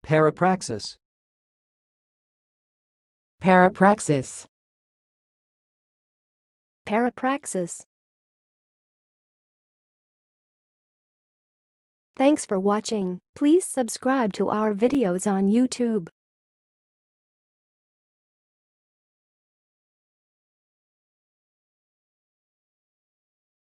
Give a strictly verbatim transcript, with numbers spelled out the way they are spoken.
Parapraxis. Parapraxis. Parapraxis. Thanks for watching. Please subscribe to our videos on YouTube.